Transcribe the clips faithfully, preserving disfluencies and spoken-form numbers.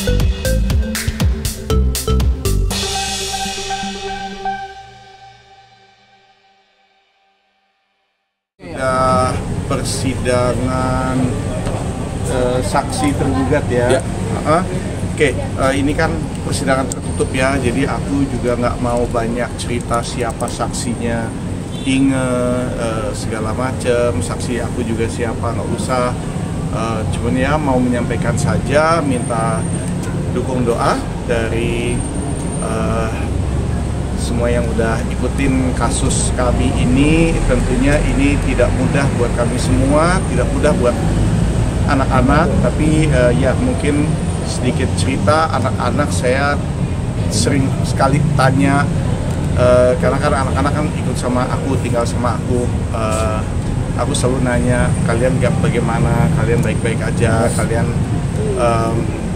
Sudah persidangan uh, saksi tergugat ya. Ya. Uh, Oke, okay. uh, ini kan persidangan tertutup ya, jadi aku juga nggak mau banyak cerita siapa saksinya, Inge, uh, segala macam, saksi aku juga siapa, nggak usah. Uh, cuman ya mau menyampaikan saja, minta dukung doa dari uh, semua yang udah ikutin kasus kami ini. Tentunya ini tidak mudah buat kami semua, tidak mudah buat anak-anak, tapi uh, ya mungkin sedikit cerita. Anak-anak saya sering sekali tanya, uh, karena kan anak-anak kan ikut sama aku, tinggal sama aku, uh, aku selalu nanya, kalian bagaimana, kalian baik-baik aja, kalian um,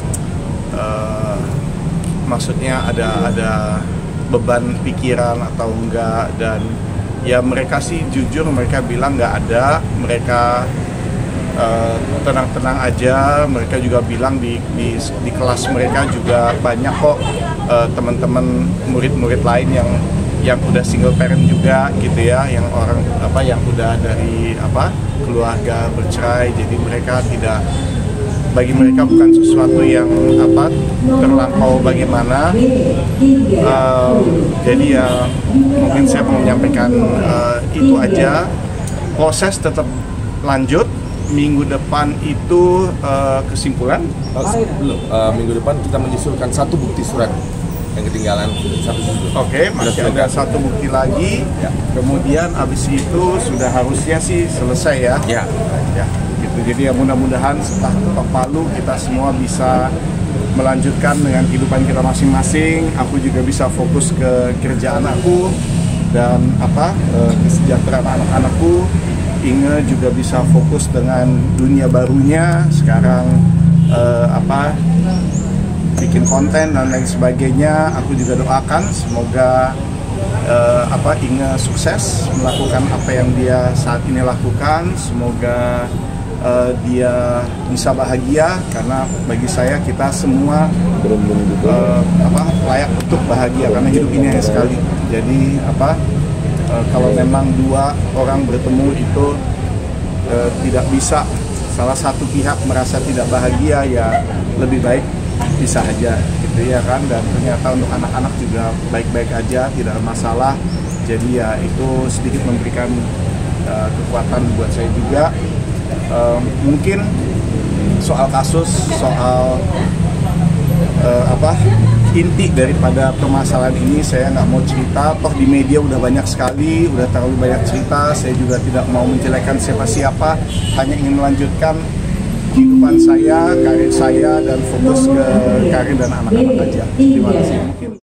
uh, maksudnya ada ada beban pikiran atau enggak. Dan ya mereka sih jujur, mereka bilang nggak ada, mereka tenang-tenang uh, aja. Mereka juga bilang di, di, di kelas mereka juga banyak kok uh, teman-teman murid-murid lain yang yang udah single parent juga gitu ya, yang orang apa yang udah dari apa keluarga bercerai. Jadi mereka tidak, bagi mereka bukan sesuatu yang apa terlampau bagaimana. Uh, jadi ya mungkin saya mau menyampaikan uh, itu aja. Proses tetap lanjut. Minggu depan itu uh, kesimpulan? Oh, belum. Uh, minggu depan kita menyusulkan satu bukti surat yang ketinggalan satu bukti. Oke, okay, masih ada satu bukti lagi. Ya. Kemudian abis itu sudah harusnya sih selesai ya. Ya. Ya. Gitu. Jadi ya mudah-mudahan setelah ketok palu kita semua bisa melanjutkan dengan kehidupan kita masing-masing. Aku juga bisa fokus ke kerjaan aku dan apa uh, kesejahteraan anak-anakku. Inge juga bisa fokus dengan dunia barunya sekarang, uh, apa bikin konten dan lain sebagainya. Aku juga doakan semoga uh, apa Inge sukses melakukan apa yang dia saat ini lakukan. Semoga uh, dia bisa bahagia, karena bagi saya kita semua uh, apa layak untuk bahagia, karena hidup ini hanya sekali. Jadi apa Uh, kalau memang dua orang bertemu itu uh, tidak bisa salah satu pihak merasa tidak bahagia, ya lebih baik pisah aja gitu ya kan. Dan ternyata untuk anak-anak juga baik-baik aja, tidak ada masalah. Jadi ya itu sedikit memberikan uh, kekuatan buat saya juga. Uh, mungkin soal kasus, soal uh, apa inti daripada permasalahan ini saya nggak mau cerita. Toh di media udah banyak sekali, udah terlalu banyak cerita. Saya juga tidak mau menjelekkan siapa-siapa, hanya ingin melanjutkan kehidupan saya, karir saya, dan fokus ke karir dan anak-anak aja. Terima kasih.